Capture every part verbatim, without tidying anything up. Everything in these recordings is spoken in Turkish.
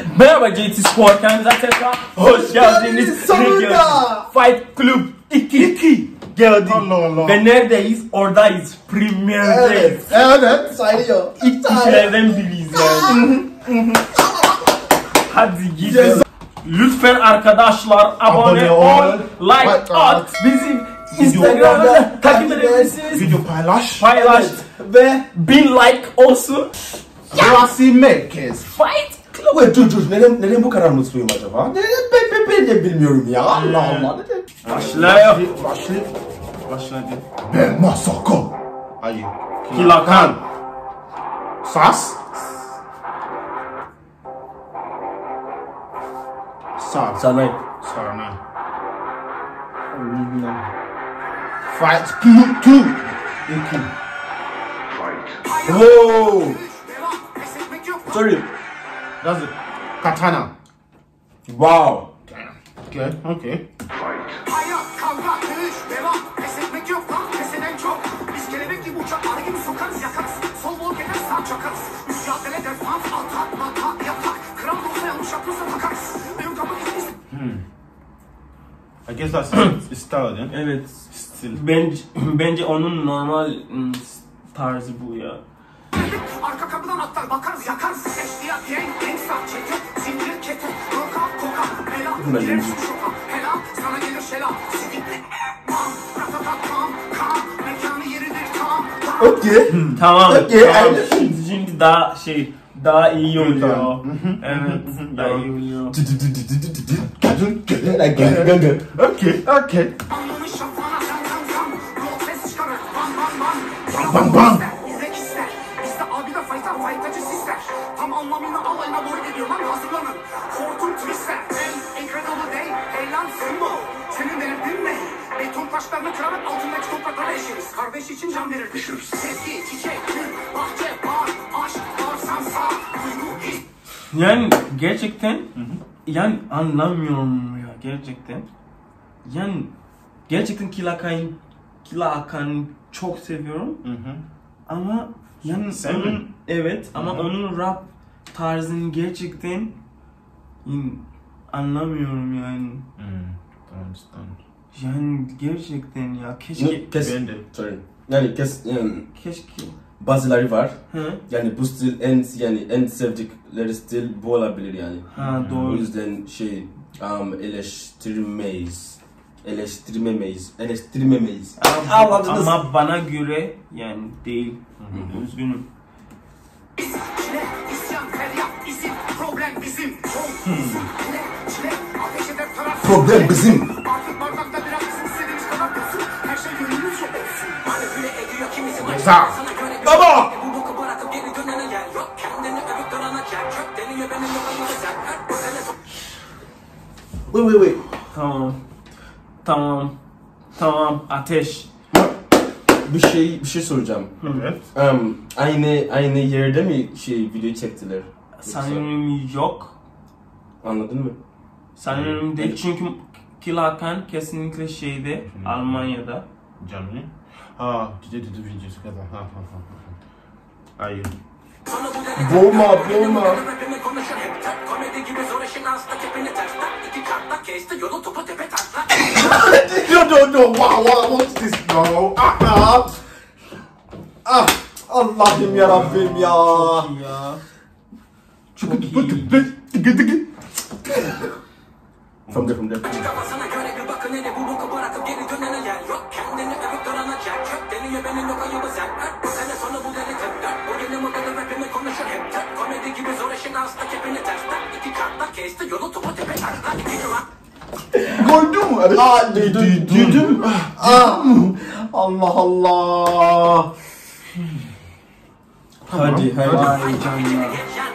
Merhaba J T Spor, kendinize tekrar hoş geldiniz. Sonunda Fight Club iki geldi. Allah Allah. Ve neredeyiz? Oradayız. Premier'deyiz. Evet, evet sayıyor. İlk kişilerden biriyiz yani. Hadi gidelim. Lütfen arkadaşlar abone, abone ol, like, like at, bizim Instagram'da takip edebilirsiniz. Video paylaş. Paylaş. Evet. Ve bin like olsun. Rasi Merkez. Fight Club. Wait, dur dur. Neden, neden bu kadar mutluyum acaba? Neden? Ben, ben, ben de bilmiyorum ya. Allah Allah. Neden? Başlıyor. Başlıyor. Başladı. Ben Masako. Hayır. Kilakan. Sas. Sar. Sanay. Sarnay. Fight Club iki. iki. Oh. Sorry. That's it. Katana. Wow. Okay, okay. Hayat, kavga, dövüş, devam, pes etmek yok lan, pes eden çok. Biz kelebek gibi uçak, arı gibi sokarız, yakarız. Sol bol gelir, sağ çakarız. Mücadele, defans, atak, matak, yatak. Kral olsa yanlış yapıyorsa takarız. Benim kapı gizli. Hmm. I guess that's his style, yeah? Evet. Still. Bence, bence onun normal ım, tarzı bu ya. Arka kapıdan atlar, bakarız, yakarız. Eşliya, gang, gangsta, çete, zincir, kete, roka, koka, bela, gireriz şoka, hela, sana gelir şela, sidikle, mam, ratatat, tam, kam, mekanı yeridir, tam, tam. Okay. Tamam. Okay, tamam. I- Şimdi, şimdi daha şey, daha iyi oluyor. Evet, daha iyi oluyor. Okay, okay. Anlamış şafana, zam zam zam, rol ses çıkarır, bam bam bam. Bam, bam. İzlek ister, bizde abi de faytar, faytacı sisler. Tam anlamıyla alayına boy veriyor lan, hazırlanın. Hortum twister, el, incredible day, hey lan Simbo. Senin delirdin ne? Beton taşlarını kırarak altındaki topraklara eşeriz. Kardeş için can verir düşürüz. Sevgi, çiçek, gül, bahçe, bar, aşk, bağırsan sağ, duygu, his. Yani gerçekten, yani anlamıyorum ya gerçekten. Yani gerçekten Kilakan, Kilakan çok seviyorum. Ama yani Sen onun, mi? evet ama Hı hı. onun rap tarzını gerçekten yani, anlamıyorum yani. Hmm. Don't understand. Yani gerçekten ya keşke Kes, Ben de. sorry. Yani kes, yani keşke. bazıları var. Hı? Yani bu stil en yani en sevdikleri stil bu olabilir yani. Ha O doğru. yüzden şey um, eleştirmeyiz. Eleştirmemeyiz. Eleştirmemeyiz. Ama, Anladınız. ama bana göre yani değil. Üzgünüm. Çile, isyan, feryat, izin, problem bizim. Yol, uzun, çile, çile, ateş eder taraf. Problem bizim. Artık bardakta biraz bizim istediğimiz kadar olsun. Her şey gönlümüzce olsun. Manipüle ediyor kimisi var. Sağ. Sana göre bir Baba. bu boku bırakıp geri dönene yer yok. Kendini övüp durana yer kök. Deniyor benim yolumda sen. Her bu sene son. Wait wait wait. Tamam. Tamam. Tamam. Ateş. Bir şey bir şey soracağım. Evet. Um, aynı aynı yerde mi şey video çektiler? Sanırım yok. Anladın mı? Sanırım değil. Çünkü Kilakan kesinlikle şeyde, Almanya'da. Germany. Ah, did they do the videos together? Ha ha ha ha. Are you? Boğma boğma. Rapimi konuşur hep tek. Komedi gibi zor işin hasta kepini ters tak. İki kartla kesti yolu topu tepe taşla. No no no. Wow wow. What's this? No. Ah ah. Ah. Allah'ım ya Rabbim ya. Çok iyi ya. Çok iyi. From there from there. Kafasına göre bir bakın hele bu boku bırakıp geri dönene yer yok. Kendini övüp durana yer kök. Deniyor benim yok ayıbı sen. Bu sene sonu bu deli tık. Bu yeni modeli rapimi konuşur hep tek. Komedi gibi zor işin hasta kepini ters tak. İki kartla kesti yolu topu tepe taşla. İki durak. Gördün mü? Evet. Aa duydum. Duydum. Ah. Allah Allah. Hadi hadi. Vay canına.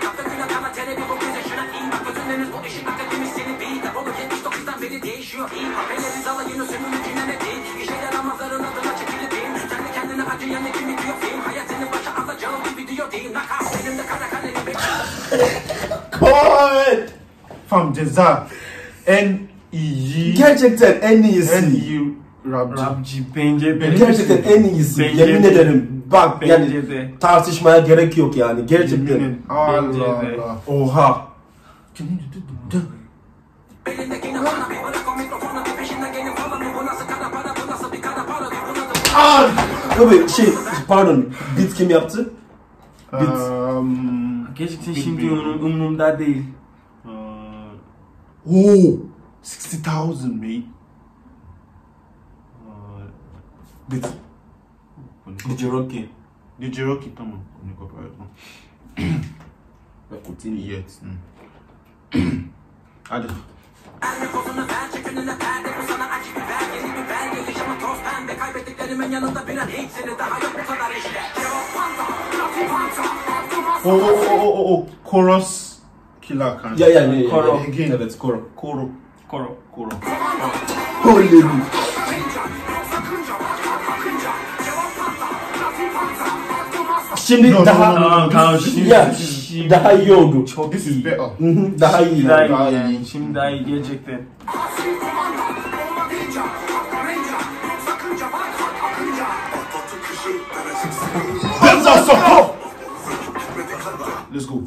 Koy. Fam ceza. En iyi. Gerçekten en En iyisi. iyi rapçi. Rapçi bence de. Gerçekten en iyisi. Bence Yemin de. ederim. Bak Bence yani de. tartışmaya gerek yok yani. Gerçekten. Yemin- Allah Bence de. Allah. Oha. Ah! Abi şey pardon beat kim yaptı? Beat. Um, Gerçekten Big şimdi Big. umur- umurumda değil. uh, oh, sixty thousand, mate. Uh, Beat. D J Rocky. D J Rocky, tamam. Onu kopardım. Yes. Hmm. Hadi. Oh, oh, oh, oh, oh, chorus killer kind. Ya ya ya. Koro. Again. Evet Koro. Koro. Koro. Koro. Holy. Şimdi No, no, daha no, no, no. Tamam tamam şimdi. ya şimdi- daha iyi oldu. Çok This iyi. is better. Hı hı, daha iyi. Daha iyi Daha yani. iyi. Şimdi daha iyi gerçekten. That's awesome. Let's go.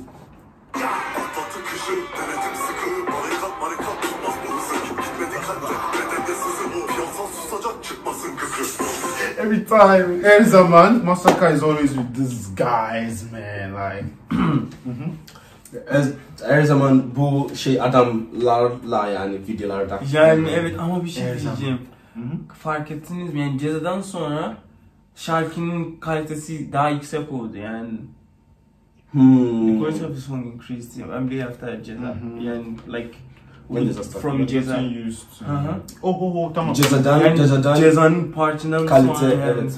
Every time, her zaman, Masaka is always with these guys, man. Like, Her, her zaman bu şey adamlarla yani videolarda. Yani evet ama bir şey Evet, diyeceğim. Fark ettiniz mi? Yani Cezadan sonra şarkının kalitesi daha yüksek oldu yani. Hmm. The quality of the song increased. Yeah, I'm really after Ceza. Yani like When Ceza started. from Ceza. used to. Hı hı. Oh, oh, oh, tamam. Cezadan, Yani cezadan Ceza'nın partinden kalite sonra yani. evet.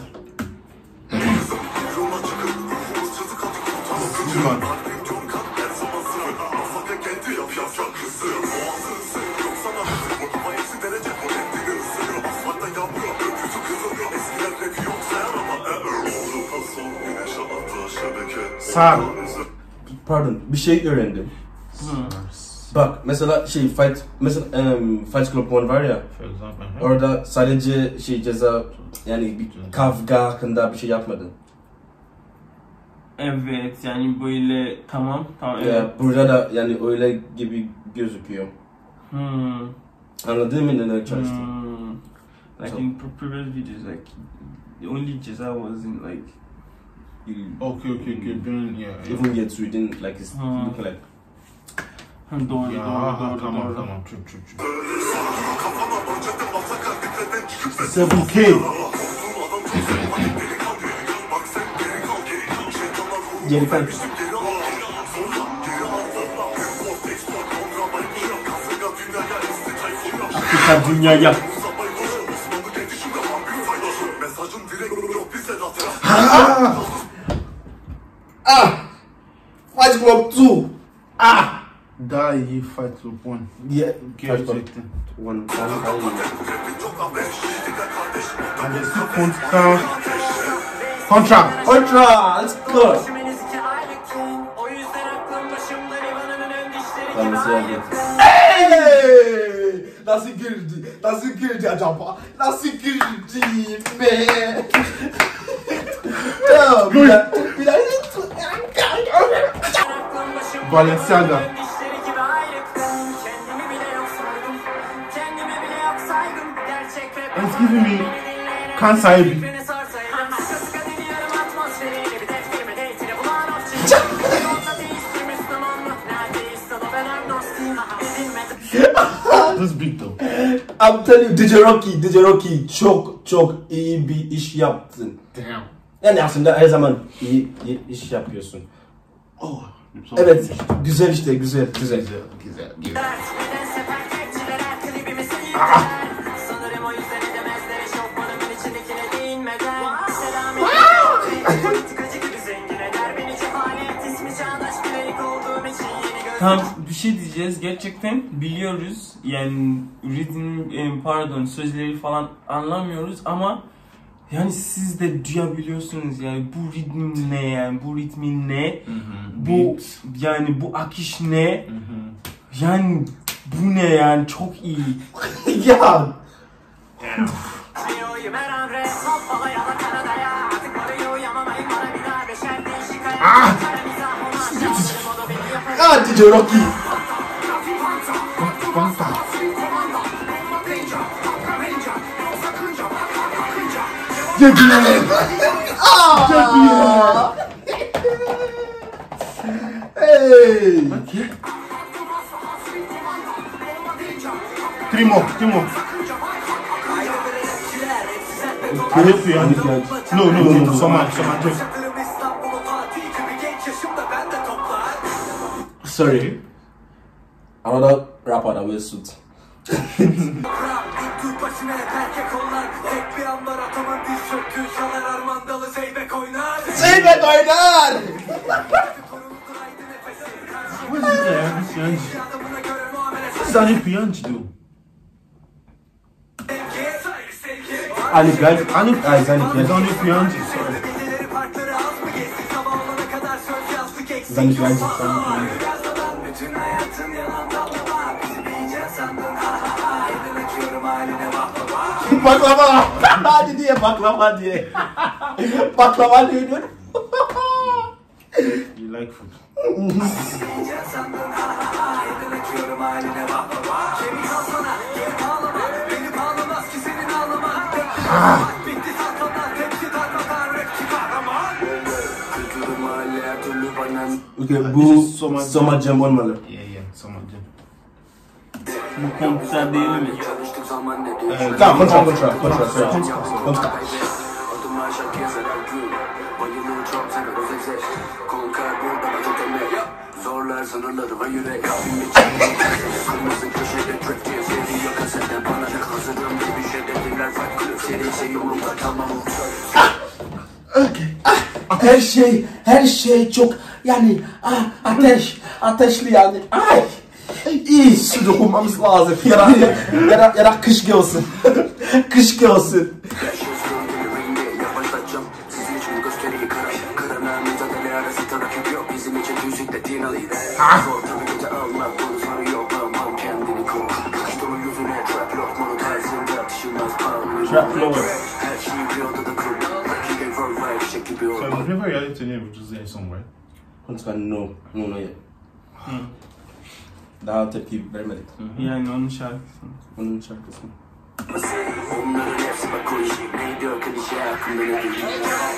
This one. Sar. Pardon bir şey öğrendim. Bak mesela şey fight mesela um, Fight Club One var ya For example. orada sadece şey Ceza yani bir kavga hakkında bir şey yapmadın. Evet yani böyle tamam tamam evet. Ya burada da yani öyle gibi gözüküyor. Hmm. Anladın mı ne demek çalıştım? Hmm. Like So- in pre- previous videos like the only Ceza was in like Okay, okay, okay. Doing, yeah, yeah. Even yet we didn't like it's Hmm. look like. Ha, doğru Ya, doğru doğru tamam, doğru. tamam. True, true, true. seven K. Geri kay. Afrika dünyaya. Ah! Fight Club two! Ah! Daha iyi Fight Club one. Yeah, Fight Club Gerçekten. one. Daha iyi. And the contract. Contract. Ultra! Let's go! Tanrısı yardım. Hey! Nasıl girdi? Nasıl girdi acaba? Nasıl girdi be? Tamam, bir daha, bir daha. Balenciaga. It's giving me kan sahibi. This big though. I'm telling you D J Rocky, D J Rocky çok çok iyi bir iş yaptın. Damn. Yani aslında her zaman iyi, iyi iş yapıyorsun. Oh. Evet, güzel işte, güzel, güzel. Güzel, güzel, güzel. Tam bir şey diyeceğiz gerçekten biliyoruz yani ritim e, pardon sözleri falan anlamıyoruz ama yani siz de duyabiliyorsunuz yani bu ritim ne yani bu ritmin ne bu yani bu akış ne yani bu ne yani çok iyi. Ya. Ah! Ah D J Rocky. Debian. Ah! Debian. Hey! Three more, three more. Anif Piyancı. No, no, no, no. Soma, Soma Cem. Sorry. Another rapper that wears suit. Zeybek oynar! Who is this guy? Anif Piyancı. Who's Anif Piyancı though? Anif Piyancı. Anif, Ah, it's Anif it's Piyancı. Anif Piyancı, sorry. It's Anif Piyancı. It's Anif Piyancı. Baklava! Hadi diye baklava diye. Baklava diyor. You like food? Okay, bu Soma Cem olmalı. Yeah, yeah, Soma Cem. Bu konser değil mi? Tamam, kontra, kontra, kontra, sorry. Kontra. Zorlar sınırları ve yürek kalbimde çekmek. Kırmızı köşede trap diye seviyor kaseden bana ne hazırım bir şey dediler fight club serisi yolunda tamam. Her şey, her şey çok yani ah, ateş, ateşli yani. Ay! İyi su dokunmamız lazım. Ya da, ya da, ya da kış gelsin. Kış gelsin. Trap Lord. So you've never heard it today, which is there somewhere. Kontra, no, no, no yet. Daha tepki vermedik. Yani onun şarkısı. Onun şarkısı. Onların hepsi bak o işi neydi o klişe hakkında ne bileyim.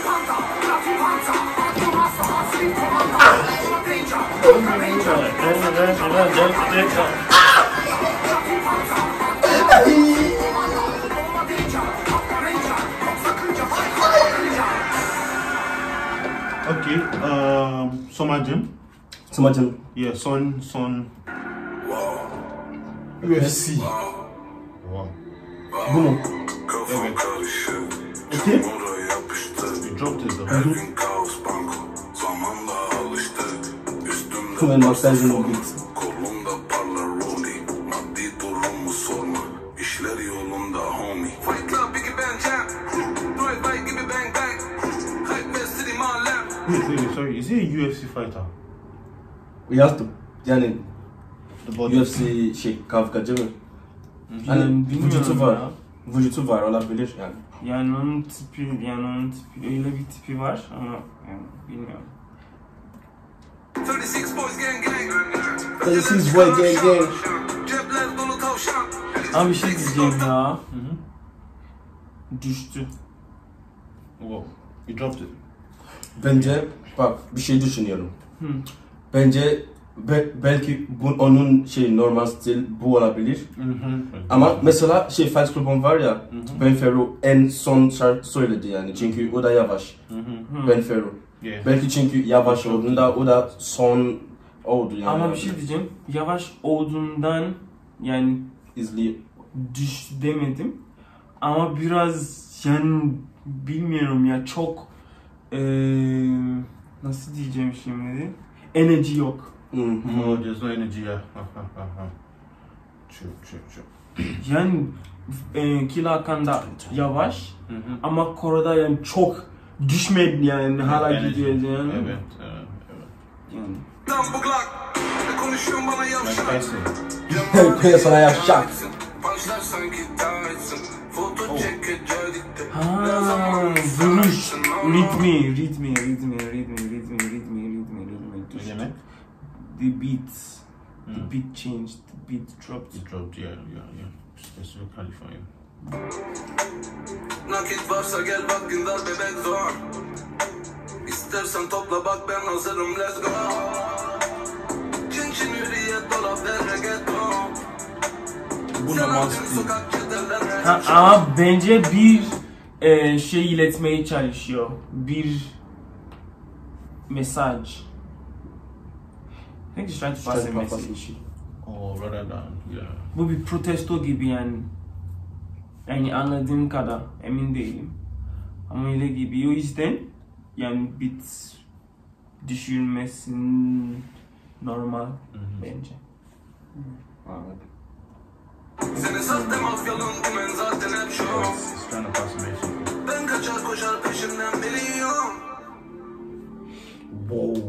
Okay, um, Soma Cem. Soma Cem. Yeah, son, son. U F C. Wow. Bu mu? Evet. Okay. You dropped it though. Hemen nostalji beat. Kolumda parlar Rolly, maddi durumu sorma, işler yolunda homie. Fight Club, Biggie Bang Jam, Drive By gibi bang bang, Hype West City Mahallem. Wait, wait, wait, sorry. Is he a U F C fighter? Yazdım. Yani The body. U F C şey kavgacı mı? Yani Hani bilmiyorum vücutu var. ya. Vücutu var olabilir yani. Yani onun tipi, yani onun tipi, öyle bir tipi var ama yani bilmiyorum. thirty-six boys gang gang. thirty-six boy gang gang. Cepler dolu tavşan. Ama bir şey diyeceğim ya. Düştü. Wow. You dropped it. Bence bak bir şey düşünüyorum. Hı. Bence be, belki bu onun şey normal stil bu olabilir. Mm-hmm. Ama mesela şey Fight Club'un var ya, Ben Fero en son şarkı söyledi yani çünkü o da yavaş. Mm-hmm. Ben Fero. Yeah. Belki çünkü yavaş olduğunda o da son oldu yani. Ama bir şey diyeceğim. Yavaş olduğundan yani izliyor. düş demedim. Ama biraz yani bilmiyorum ya çok eee nasıl diyeceğim şimdi? Enerji yok. Mm-hmm. No, there's no energy here. True, true, true. Yani e, Killa Hakan da yavaş Mm-hmm. ama Korada yani çok düşmedi yani hala Energy. gidiyor yani. Evet, evet, evet. Yani. Lan bu Glock, ne konuşuyorsun bana Like yavşak. Tyson. Koya sana yavşak. Punchlar sanki Tyson, foto çekeceğiz. Ha, vuruş, ritmi, ritmi, ritmi, ritmi, ritmi, ritmi, ritmi, ritmi, Ne düştü. demek? The beats, the Hmm. beat changed, the beat dropped. It dropped, yeah, yeah, yeah. Specifically for you. Nakit varsa gel bak gündar bebek zor. İstersen topla bak ben hazırım let's go. Çin çin hürriyet dolap ver reggaeton. Buna mantıklı. Ha, ama bence bir e, şey iletmeye çalışıyor. Bir mesaj. I think he's trying to pass a message. Oh, rather than, yeah. Bu bir protesto gibi yani. Yani anladığım kadar emin değilim. Ama öyle gibi. O yüzden yani bit düşürmesin normal bence. Anladım. Seni sahte mafyalım dümen zaten hep şov. It's trying to pass a message. Ben kaçar koşar peşinden biliyorum. Wow.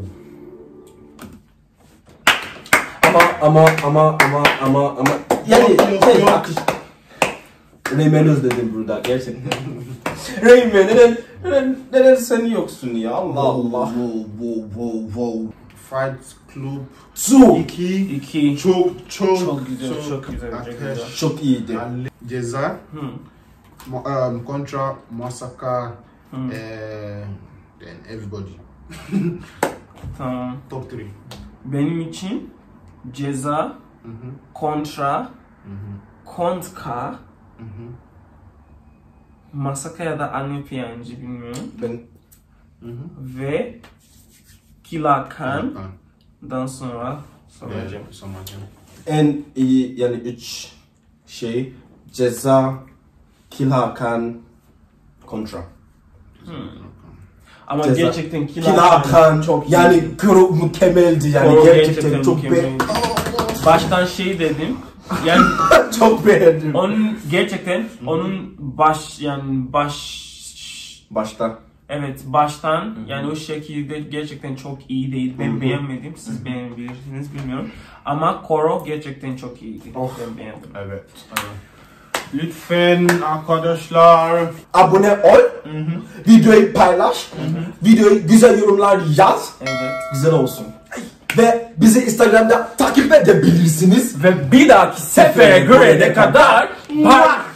Ama ama ama ama ama ama yani Yok, yok, şey, yok. akış. Rayman özledim burada gerçekten. Rayman neden neden neden sen yoksun ya Allah Allah. Wow, wow, wow, wow. Fight Club Su iki. İki. Çok, çok, Çok güzel, çok güzel, çok ateş. güzel. çok iyiydi. Ali Ceza. Hmm. Mo- um, Contra, Massacre, Hmm. eh, then everybody. Tamam. Top three. Benim için Ceza, Contra, Kontka, Masaka ya da Anne Piyancı bilmiyorum. Ben Ve Killa Khan. Ah, Dan sonra soracağım. yeah, Samacım. en iyi yani üç şey Ceza, Kill Hakan, Contra. Ama Ceza. gerçekten Killa Kill Khan Hakan çok iyi. yani kuru mükemmeldi yani Koro gerçekten, çok mükemmel. beğendim. Baştan şey dedim. Yani Çok beğendim. onun gerçekten onun baş yani baş Başta. evet baştan yani o şekilde gerçekten çok iyi değil. Ben beğenmedim. Siz beğenebilirsiniz bilmiyorum. Ama Koro gerçekten çok iyiydi. Ben beğendim. Evet. Lütfen arkadaşlar. Abone ol. Videoyu paylaş. Videoyu güzel yorumlar yaz. Evet. Güzel olsun. Ve bizi Instagram'da takip edebilirsiniz. Ve bir dahaki sefere görene kadar bye.